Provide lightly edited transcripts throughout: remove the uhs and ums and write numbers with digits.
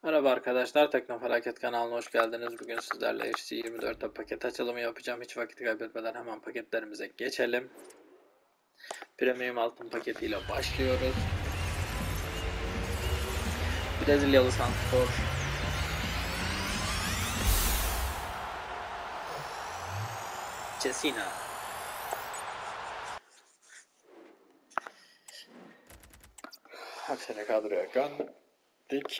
Merhaba arkadaşlar, Teknofelaket kanalına hoş geldiniz. Bugün sizlerle FC24'te paket açılımı yapacağım. Hiç vakit kaybetmeden hemen paketlerimize geçelim. Premium altın paketiyle başlıyoruz. Brezilyalı Santrfor. Cesina. Hepsini kadroya gönderdik.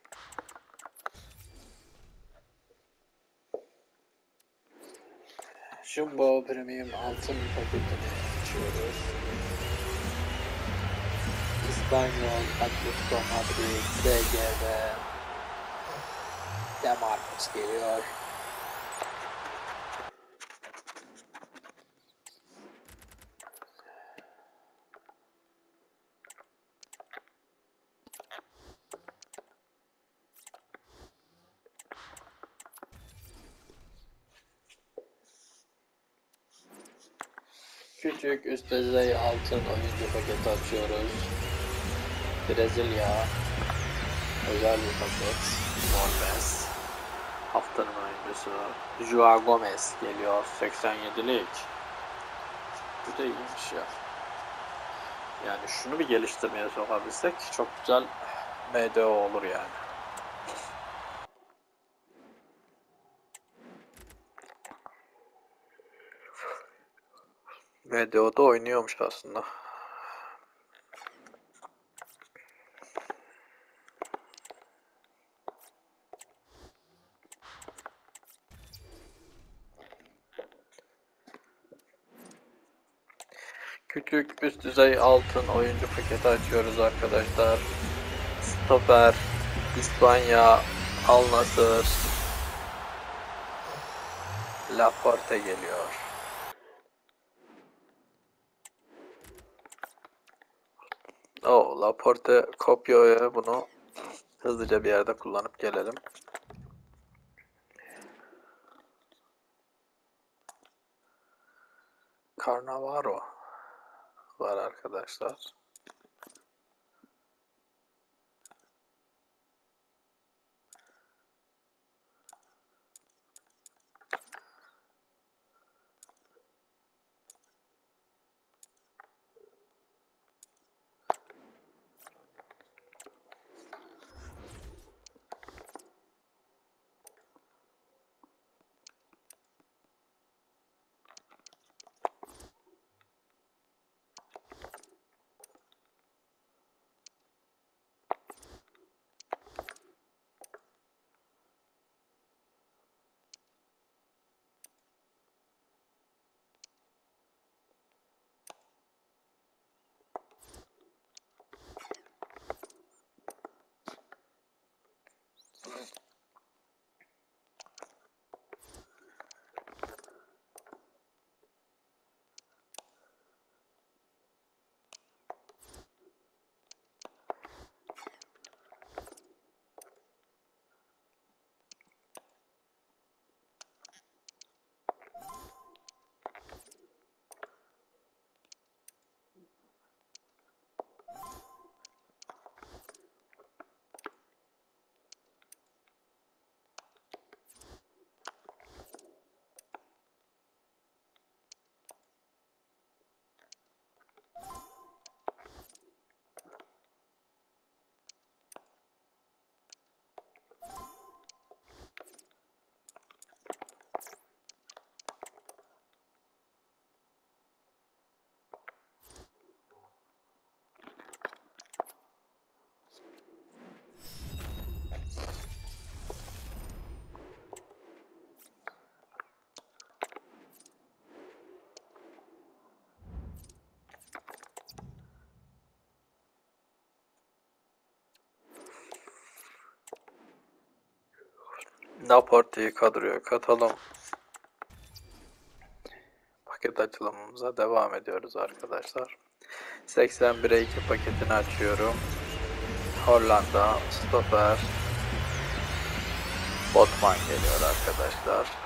Jumbo Premium altın paketini açıyoruz. İspanyol Atletico Madrid SG'de Demarcus geliyor. Küçük üst düzey altın oyuncu paketi açıyoruz. Brezilya özel bir paket. Morales. Haftanın oyuncusu Joao Gomez geliyor. 87'lik. Bu da iyiymiş ya. Yani şunu bir geliştirmeye sokabilsek çok güzel MDO olur yani. MDO'da oynuyormuş aslında. Küçük üst düzey altın oyuncu paketi açıyoruz arkadaşlar. Stoper, İspanya, Al Nassr, Laporte geliyor. Laporte kopyaya bunu hızlıca bir yerde kullanıp gelelim. Cannavaro var arkadaşlar. Laporte'yi kadroya katalım. Paket açılımımıza devam ediyoruz arkadaşlar. 81'e 2 paketini açıyorum. Hollanda, stoper, Botman geliyor arkadaşlar.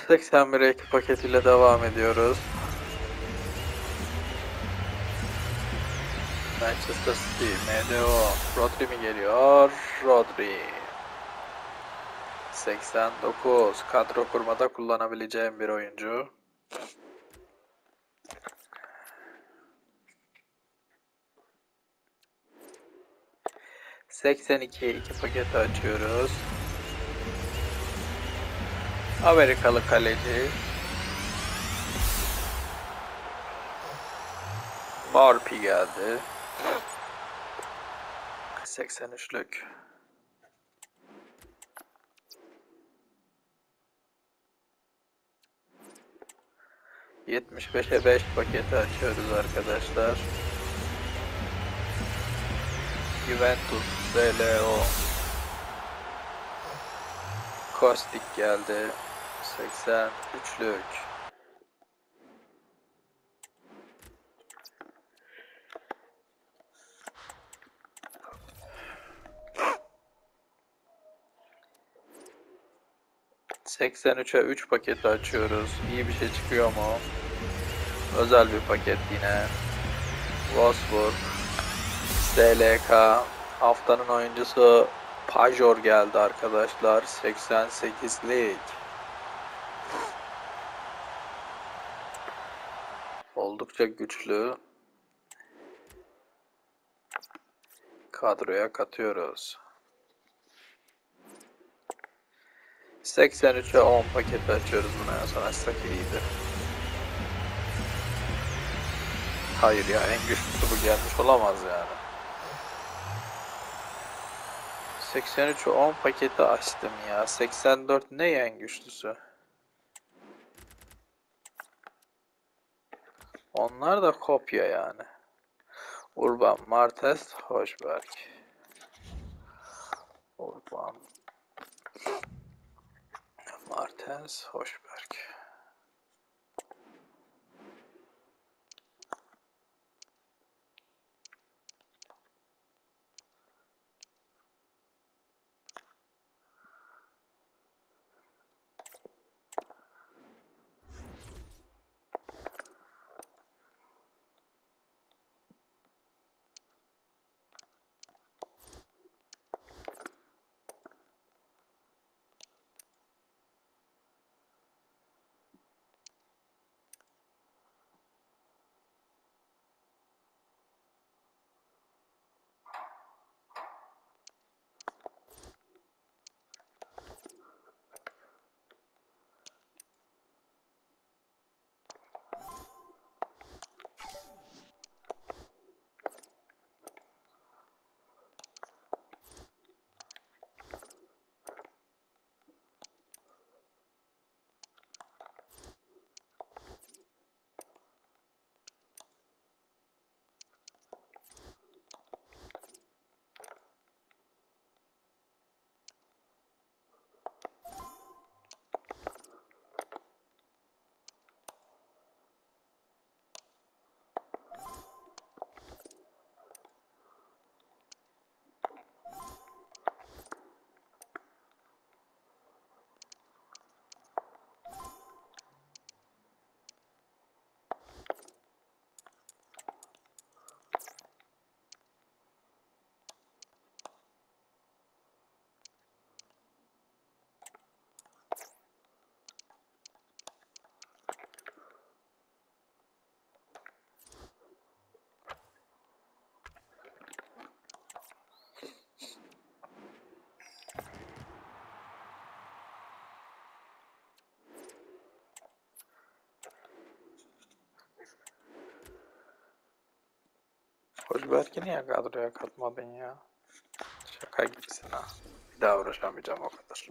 81 ek paketiyle devam ediyoruz. Manchester City, MDO, Rodri mi geliyor? Rodri. 89, kadro kurmada kullanabileceğim bir oyuncu. ...82 paketi açıyoruz. Amerikalı kaleci. Marpi geldi. 83'lük. ...75'e 5 paketi açıyoruz arkadaşlar. Juventus, ZLO. Kostik geldi. 83'lük. ...83'e 3 paketi açıyoruz. İyi bir şey çıkıyor mu? Özel bir paket yine. Wolfsburg. SLK. Haftanın oyuncusu Pajor geldi arkadaşlar. 88'lik. Oldukça güçlü. Kadroya katıyoruz. 83'e 10 paket açıyoruz buna, en son açsak iyiydi. Hayır ya, en güçlüsü bu gelmiş olamaz yani. 83'e 10 paketi açtım ya. 84 ne en güçlüsü? Onlar da kopya yani. Urban Martes Hoşberg. Urban Martens Hoşberg. Hoşberg'i niye kadroya katmadın ya? Şaka gibisin ha. Bir daha uğraşamayacağım o kadar.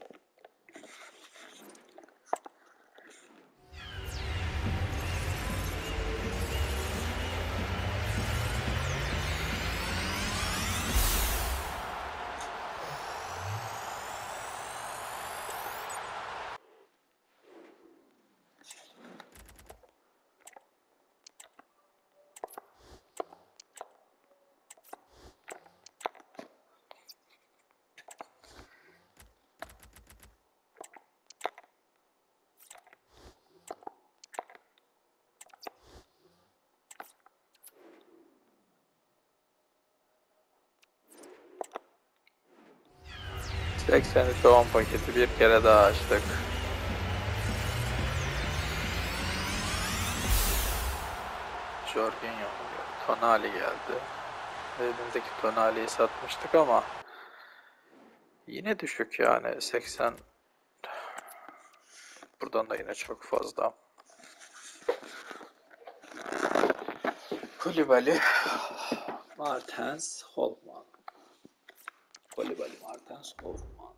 83 10 paketi bir kere daha açtık. Jorginho, Tonali geldi. Elimizdeki Tonali'yi satmıştık ama yine düşük yani 80. Buradan da yine çok fazla. Koulibaly, Martens, Holtman. Koulibaly, Martens, Holtman.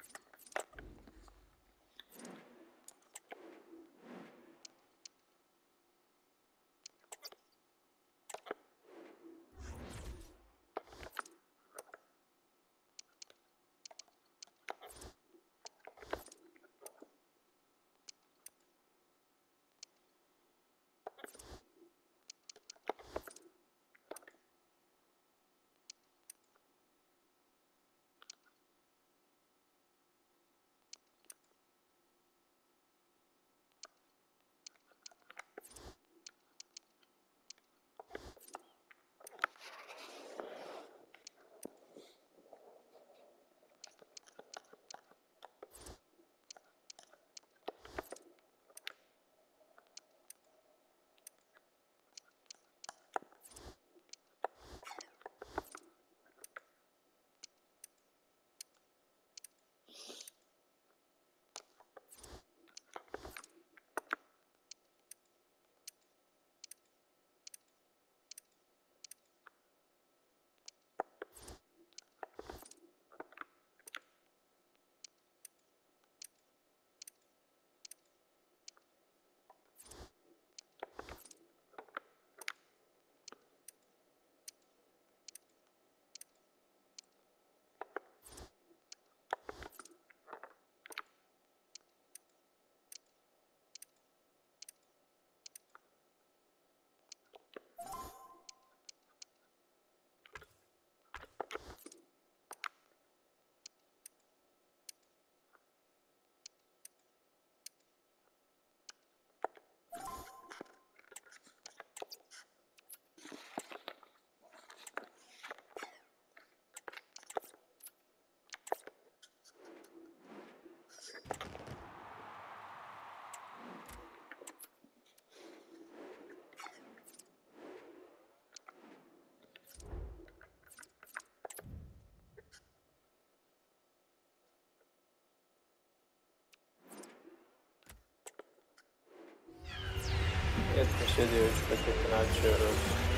Diyor 3 paketini açıyoruz.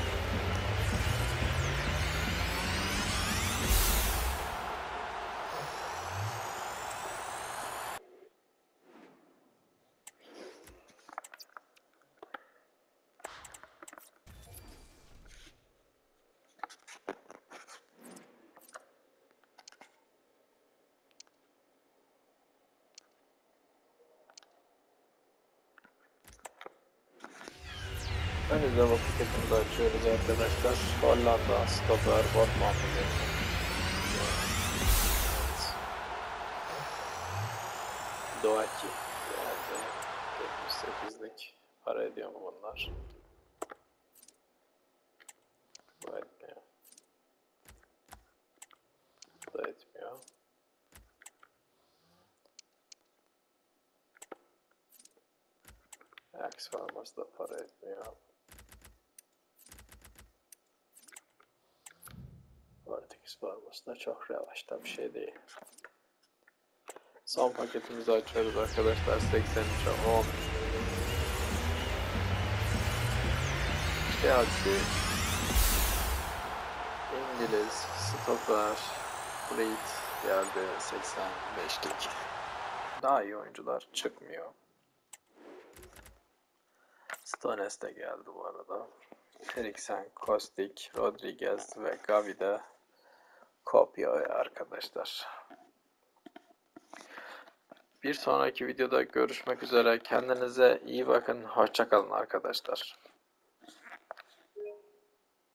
Önümüzde bu paketimizi açıyoruz arkadaşlar. Hollanda, stoper, Botman paketi. Doğaki geldi. 78'lik. Para ediyor mu bunlar? Bu etmiyor. Bu da etmiyor. Axe Farmers da para etmiyor. Vortex Farmers da çok revaçta bir şey değil. Son paketimizi açıyoruz arkadaşlar. 83'e 10. Chelsea, İngiliz, stoper, Fleet geldi 85'lik. Daha iyi oyuncular çıkmıyor. Stones de geldi bu arada. Eriksen, Kostic, Rodriguez ve Gavi de kopya arkadaşlar. Bir sonraki videoda görüşmek üzere. Kendinize iyi bakın. Hoşça kalın arkadaşlar.